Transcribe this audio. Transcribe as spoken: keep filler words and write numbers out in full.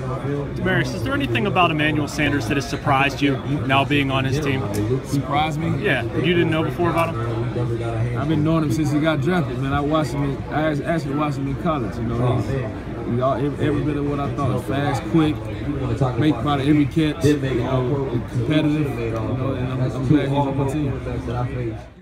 Demaryius, is there anything about Emmanuel Sanders that has surprised you now being on his team? Surprised me? Yeah, you didn't know before about him? I've been knowing him since he got drafted, man. I watched him. In, I actually watched him in college. You know, he's, he's all, every, every bit of what I thought. Fast, quick, make probably every catch. You know, competitive. You know, and I'm, I'm glad he's on my team.